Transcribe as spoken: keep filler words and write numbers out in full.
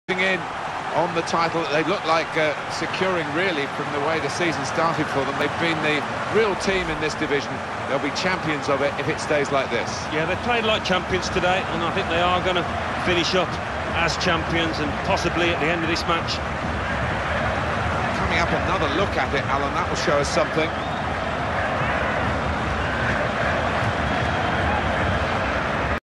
in on the title they look like uh, securing, really, from the way the season started for them. They've been the real team in this division. They'll be champions of it if it stays like this. Yeah, they played like champions today, and I think they are going to finish up as champions, and possibly at the end of this match. Coming up, another look at it, Alan, that will show us something.